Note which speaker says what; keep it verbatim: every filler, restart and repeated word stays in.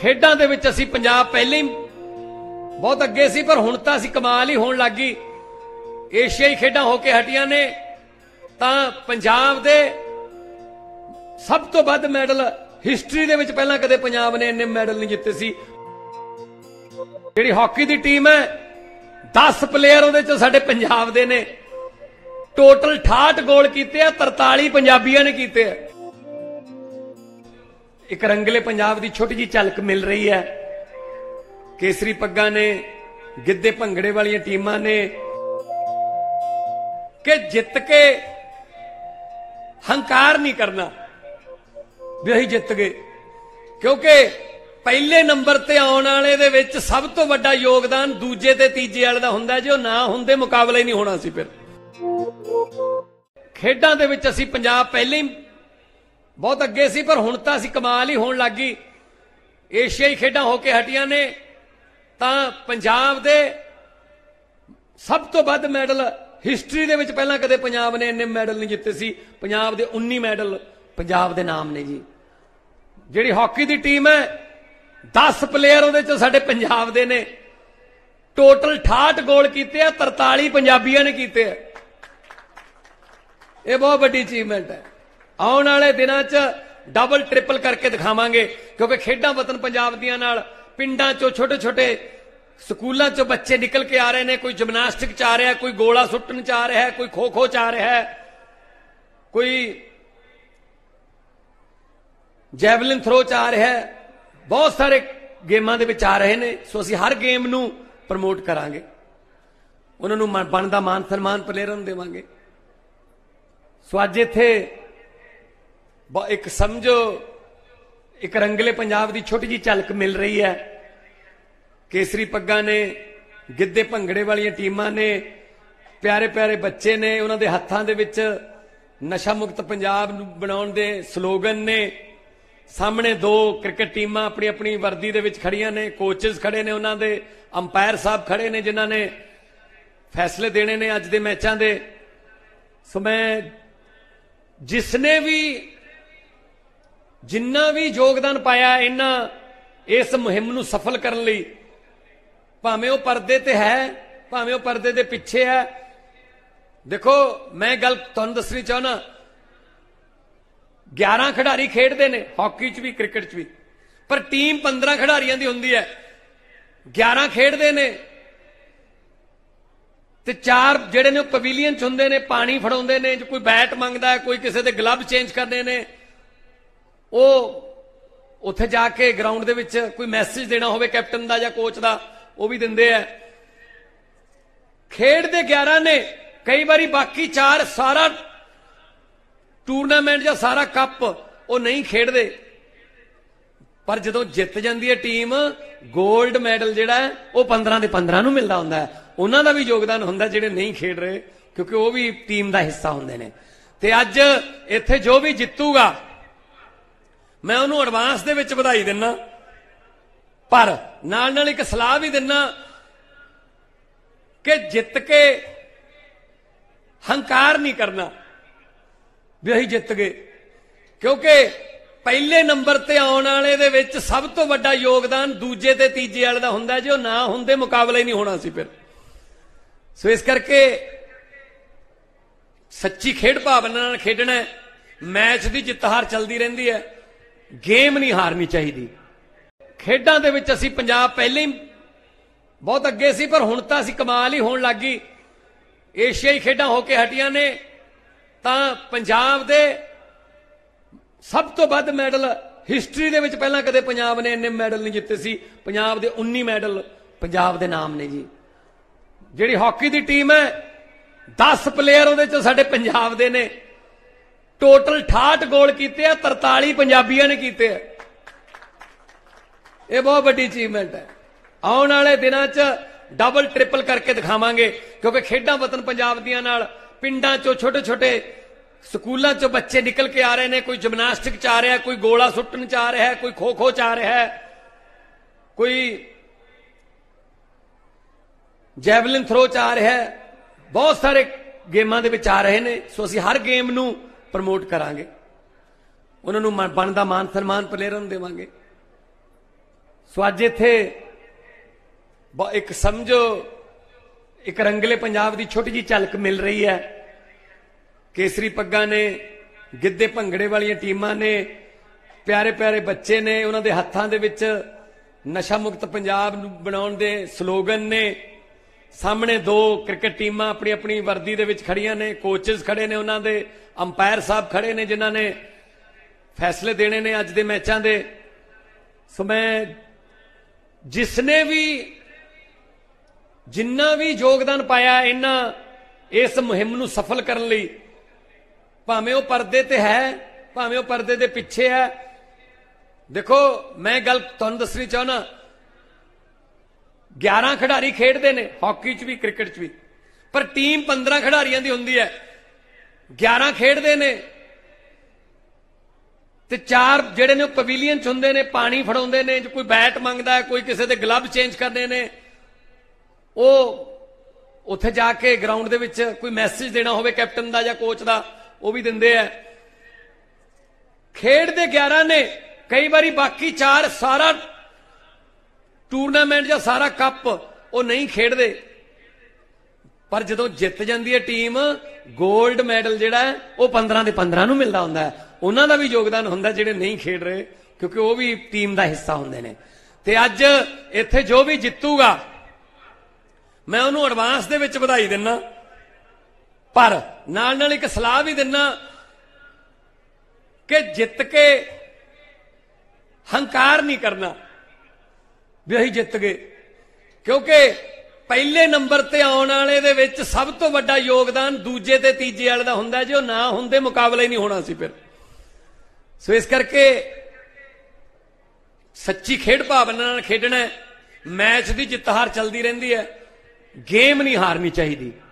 Speaker 1: खेडां दे विच असीं पंजाब पहले ही बहुत अगे सी, पर हुण तां असीं कमाल ही होण लग गई। एशियाई खेडां होके हटियां ने तां पंजाब दे सब तो वध मैडल हिस्टरी दे विच पहलां कदे पंजाब ने इन्ने मैडल नहीं जित्ते सी। जिहड़ी हॉकी दी टीम है दस प्लेयर उहदे च साडे पंजाब दे ने, टोटल अठाहठ गोल कीते आ, तरताली पंजाबियां ने कीते आ। एक रंगले पंजाब दी छोटी जी झलक मिल रही है। केसरी पग्गा ने, गिद्दे भंगड़े वाली टीमां ने कि जित के हंकार नहीं करना भी असीं जित गए, क्योंकि पहले नंबर ते आउण वाले दे विच सब तो वड्डा योगदान दूजे ते तीजे वाले दा हुंदा। जो ना हुंदे मुकाबला ही नहीं होना सी। फिर खेडां दे विच असीं पंजाब पहले ही बहुत अगे सी, पर हुण तां असीं कमाल ही होण लग गई। एशियाई खेडां होके हटियां ने तां पंजाब दे सब तो वध मैडल हिस्टरी दे विच पहलां कदे पंजाब ने इन्ने मैडल नहीं जित्ते सी। पंजाब दे उन्नी मैडल पंजाब दे नाम ने जी। जिहड़ी हॉकी दी टीम है दस प्लेयर उहदे च साडे पंजाब दे ने, टोटल अठाहठ गोल कीते आ, तरताली पंजाबियां ने कीते आ। यह बहुत बड़ी अचीवमेंट है। आने वाले दिनों च डबल ट्रिपल करके दिखावांगे, क्योंकि खेडां वतन पंजाब दियां नाल पिंडां चों छोटे छोटे स्कूलों चों बच्चे निकल के आ रहे हैं। कोई जिमनास्टिक च आ रहा है, कोई गोला सुट्टन च आ रहा है, कोई खो खो च आ रहा है, कोई जैवलिन थ्रो च आ रहा है। बहुत सारे गेमां दे विच आ रहे हैं। सो असीं हर गेम नूं प्रमोट करांगे, उन्हां नूं बनदा मान सन्मान प्लेयरां नूं देवांगे। सो अज इत्थे एक समझो एक रंगले पंजाब की छोटी जी झलक मिल रही है। केसरी पग्गा ने, गिद्दे भंगड़े वाली टीमां ने, प्यारे प्यारे बच्चे ने, उन्हां दे हत्थां दे विच नशा मुक्त पंजाब बनाउण दे स्लोगन ने। सामने दो क्रिकेट टीमां अपनी अपनी वर्दी दे विच खड़ियां ने, कोचेस खड़े ने, उन्हां दे अंपायर साहब खड़े ने जिन्हां ने फैसले देने ने अज दे मैचां दे। सो मैं जिसने भी जिन्ना भी योगदान पाया इन्हां इस मुहिम नूं सफल करन लई, भावें वो परदे ते है, भावें वो परदे दे पिछे है। देखो मैं गल तुहानूं दसनी चाहना, ग्यारह खिडारी खेडदे ने हॉकी च भी क्रिकेट च भी, पर टीम पंद्रह खिडारियां दी हुंदी है। ग्यारह खेडदे ने ते चार जिहड़े ने पवेलियन च हुंदे ने, पानी फड़ाउंदे ने, कोई बैट मंगदा है, कोई किसी दे ग्लव चेंज करने ने, वो उत्थे जाके ग्राउंड दे विच कोई मैसेज देना होवे कैप्टन दा या कोच दा, वो भी दिंदे है। खेड दे ग्यारह ने, कई बारी बाकी चार सारा टूरनामेंट या सारा कप वो नहीं खेडदे, पर जदों जित जांदी है टीम, गोल्ड मैडल जिहड़ा है वो पंद्रह दे पंद्रह नूं मिलदा हुंदा है। उन्हां दा भी योगदान हुंदा जिहड़े नहीं खेड रहे, क्योंकि वो भी टीम का हिस्सा हुंदे ने। ते अज इत्थे जो भी जितूगा मैं उन्होंने एडवांस दे विच बधाई दिना, पर नाल नाल एक सलाह भी दिना कि जित के हंकार नहीं करना भी असीं जित गए, क्योंकि पहले नंबर ते आउण वाले दे विच सब तो वड्डा योगदान दूजे ते तीजे वाले दा हुंदा। जो ना हुंदे मुकाबला ही नहीं होना सी। फिर सो इस करके सच्ची खेड भावना नाल खेडना है। मैच की जित हार चलती रहिंदी है, गेम नहीं हारनी चाहिए। खेडां दे विच असीं पंजाब पहले ही बहुत अगे सी, पर हुण तां असीं कमाल ही होण लग गई। एशियाई खेडां होके हटियां ने तां पंजाब दे सब तो वध मैडल हिस्टरी दे विच पहलां कदे पंजाब ने इन्ने मैडल नहीं जित्ते सी। पंजाब दे उन्नी मैडल पंजाब दे नाम ने जी। जिहड़ी हॉकी दी टीम है दस प्लेयर उहदे च साडे पंजाब दे ने, टोटल अठाहठ गोल कीते आ, तरताली पंजाबियां ने कीते आ। यह बहुत बड़ी अचीवमेंट है। आने वाले दिनों च डबल ट्रिपल करके दिखावांगे, क्योंकि खेडां वतन पंजाब दियां नाल पिंडां चों छोटे छोटे स्कूलों चों बच्चे निकल के आ रहे हैं। कोई जिमनास्टिक च आ रहा है, कोई गोला सुट्टन च आ रहा है, कोई खो खो च आ रहा है, कोई जैवलिन थ्रो च आ रहा है। बहुत सारे गेमां दे विच आ रहे हैं। सो असीं हर गेम नूं प्रमोट करांगे, उन्हां नूं बनदा मान सन्मान प्लेयरां नूं देवांगे। सो अज इत्थे एक समझो एक रंगले पंजाब की छोटी जी झलक मिल रही है। केसरी पग्गा ने, गिद्धे भंगड़े वाली टीमां ने, प्यारे प्यारे बच्चे ने, उन्होंने हत्थां दे विच नशा मुक्त पंजाब बनाउण दे स्लोगन ने। सामने दो क्रिकेट टीमां अपनी अपनी वर्दी दे विच खड़ियां ने, कोचेस खड़े ने, उन्होंने अंपायर साहब खड़े ने जिन्हां ने फैसले देने ने अज दे मैचां दे। सो मैं जिसने भी जिन्ना भी योगदान पाया इन्हां इस मुहिम नूं सफल करने लई, भावें वो पर्दे ते है भावें वो पर्दे दे पिछे है। देखो मैं गल तुहानूं दसनी चाहना, ग्यारह खिडारी खेडते ने हॉकी च भी क्रिकेट च भी, पर टीम पंद्रह खिडारियों की होंदी है। ग्यारह खेडते ने ते चार जिहड़े ने पवेलियन च हुंदे ने, पानी फड़ाउंदे ने, कोई बैट मंगदा है, कोई किसी दे ग्लव चेंज करने ने, वो उत्थे जाके ग्राउंड दे विच कोई मैसेज देना होवे कैप्टन दा या कोच दा, वो भी दिंदे है। खेडदे ग्यारह ने, कई बारी बाकी चार सारा टूरनामेंट या सारा कप वो नहीं खेडदे, पर जदों जित जाती है टीम गोल्ड मैडल जिहड़ा है वो पंद्रह दे पंद्रह नूं मिलदा हुंदा है। उन्हां दा भी योगदान हुंदा जिहड़े नहीं खेड रहे, क्योंकि वो भी टीम का हिस्सा हुंदे ने। ते अज इत्थे जो भी जितूगा मैं उन्होंने एडवांस दे विच बधाई दिना, पर नाल नाल एक सलाह भी दिना कि जित के हंकार नहीं करना भी असीं जित गए, क्योंकि पहले नंबर ते आउण वाले दे विच सब तो वड्डा योगदान दूजे ते तीजे वाले दा हुंदा, जो ना हुंदे मुकाबला ही नहीं होना सी फिर। सो इस करके सच्ची खेड भावना नाल खेडना, मैच की जित हार चलती रहिंदी है, गेम नहीं हारनी चाहिए।